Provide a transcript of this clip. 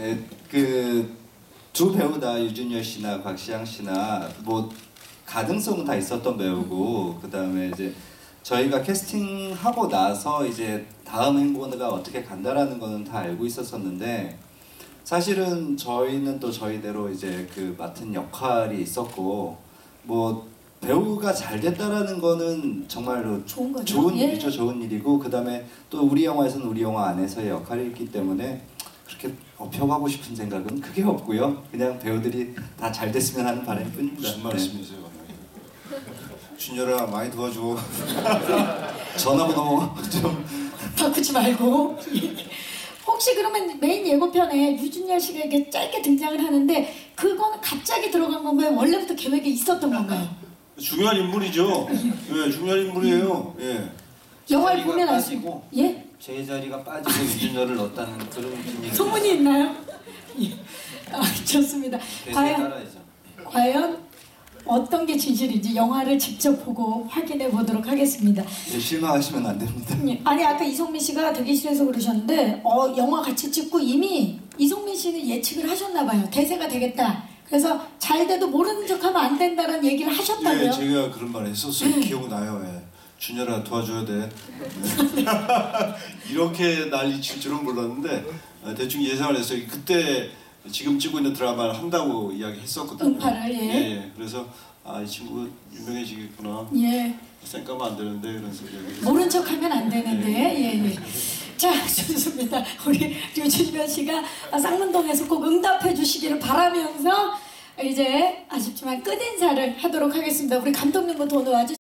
네, 그 두 배우 다 유준열 씨나 곽시양 씨나 뭐 가능성은 다 있었던 배우고, 그 다음에 이제 저희가 캐스팅하고 나서 이제 다음 행보가 어떻게 간다라는 거는 다 알고 있었었는데, 사실은 저희는 또 저희대로 이제 그 맡은 역할이 있었고, 뭐 배우가 잘 됐다라는 거는 정말로 좋은 거죠. 좋은 예. 일이죠. 좋은 일이고, 그 다음에 또 우리 영화에서는 우리 영화 안에서의 역할이기 때문에 그렇게 업혀가고 싶은 생각은 크게 없고요. 그냥 배우들이 다 잘 됐으면 하는 바람일 뿐입니다. 무슨 말씀이세요? 준열아 많이 도와줘. 전화번호 좀 바꾸지 말고. 혹시 그러면 메인 예고편에 유준열 씨가 이렇게 짧게 등장을 하는데 그거는 갑자기 들어간 건가요? 원래부터 계획에 있었던 건가요? 중요한 인물이죠. 예, 중요한 인물이에요. 예. 영화를 보면 알 수 있고. 예? 제 자리가 빠지고 유준열을 넣었다는 그런 분위기. 소문이 있나요? 예. 아, 좋습니다. 대세에 따라야죠. 과연 어떤 게 진실인지 영화를 직접 보고 확인해 보도록 하겠습니다. 네, 실망하시면 안 됩니다. 아니 아까 이성민 씨가 대기실에서 그러셨는데 영화 같이 찍고 이미 이성민 씨는 예측을 하셨나 봐요. 대세가 되겠다. 그래서 잘 돼도 모르는 척하면 안 된다는 얘기를 하셨다고요? 예, 제가 그런 말 했었어요. 기억나요. 예. 준열아 도와줘야 돼. 네. 이렇게 난리 칠 줄은 몰랐는데 대충 예상을 했어요. 그때 지금 찍고 있는 드라마를 한다고 이야기했었거든요. 응팔을, 예. 예. 그래서 이 친구 유명해지겠구나. 예. 쌩까면 안 되는데 이런 소리 얘기했어요. 모른 척하면 안 되는데. 예. 자, 좋습니다. 우리 유준열 씨가 쌍문동에서 꼭 응답해 주시기를 바라면서 이제 아쉽지만 끝인사를 하도록 하겠습니다. 우리 감독님부터 오늘 와주세요.